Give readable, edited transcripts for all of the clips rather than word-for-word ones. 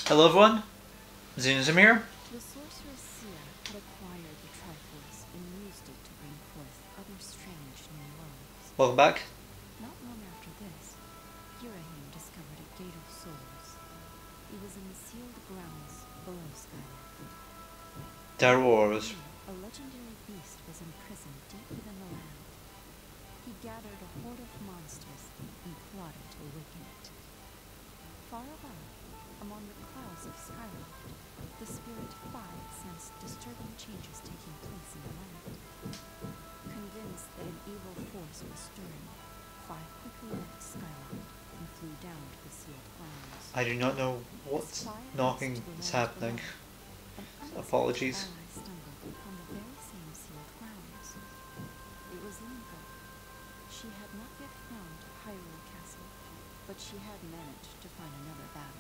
Hello everyone, Zunzum here. The sorceress Sia had acquired the Triforce and used it to bring forth other strange new worlds. Welcome back. Not long after this, Ghirahim discovered a Gate of Souls. It was in the sealed grounds below Skyloft. There was. A legendary beast was imprisoned deep within the land. He gathered a horde of monsters and plotted to awaken it. Far above, among the clouds of Skyloft, the spirit Phi sensed disturbing changes taking place in the land. Convinced that an evil force was stirring, Phi quickly left Skyloft and flew down to the sealed grounds. I do not know what's knocking is happening. Apologies. Ally stumbled upon the very same sealed grounds. It was Linka. She had not yet found Hyrule Castle, but she had managed to find another battle.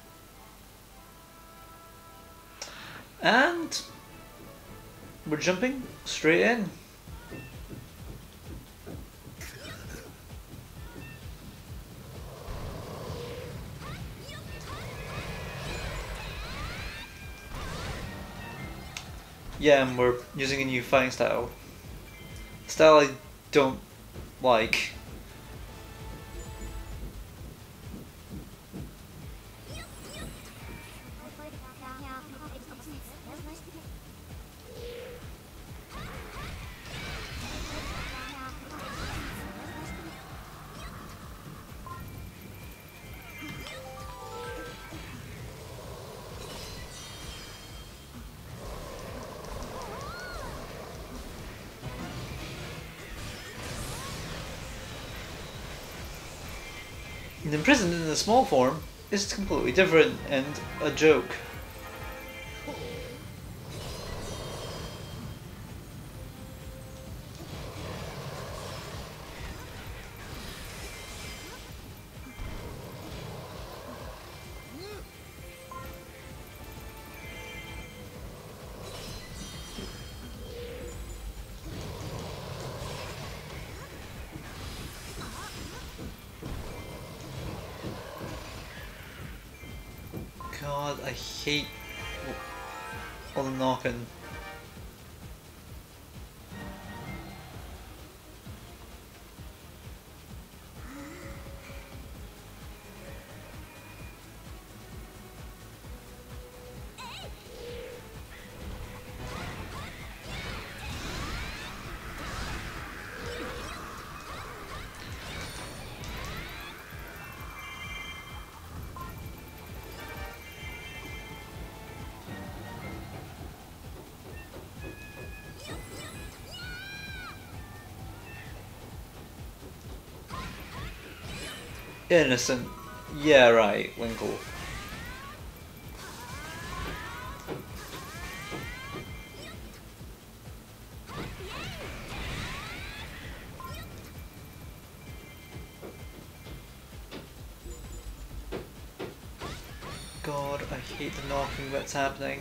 And we're jumping straight in. Yeah, and we're using a new fighting style. Style I don't like. And imprisoned in a small form is completely different and a joke. God, I hate all the knocking. Innocent. Yeah, right, Winkle. God, I hate the knocking that's happening.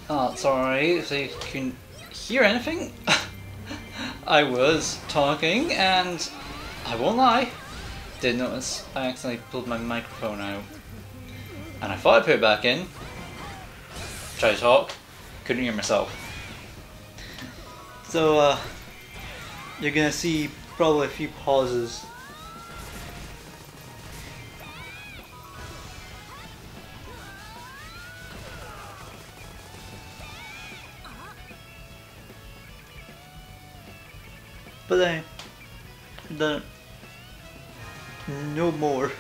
Oh, sorry if you can hear anything. I was talking and I won't lie, did notice I accidentally pulled my microphone out. And I thought I put it back in, tried to talk, couldn't hear myself. So you're gonna see probably a few pauses. But then no more.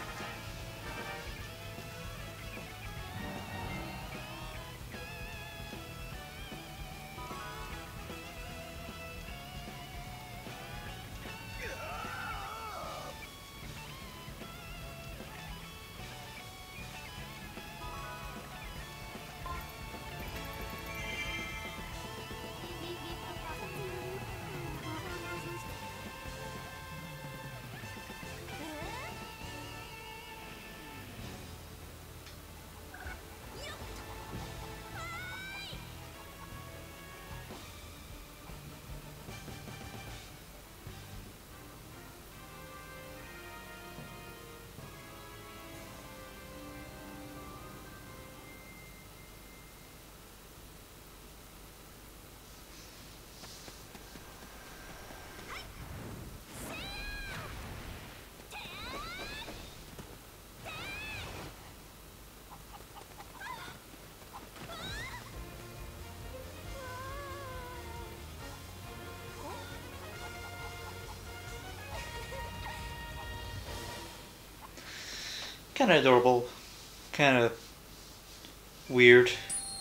Kind of adorable, kind of weird.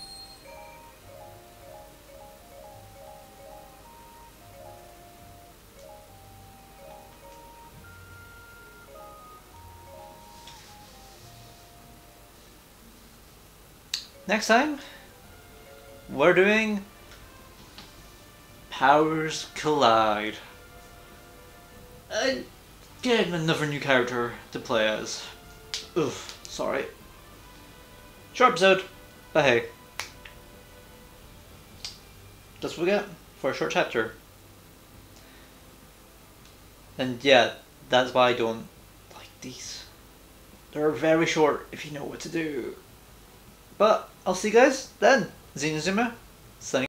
Next time, we're doing Powers Collide. Getting another new character to play as. Oof, sorry. Short episode, but hey. That's what we get for a short chapter. And yeah, that's why I don't like these. They're very short if you know what to do. But I'll see you guys then. Xenozuma, signing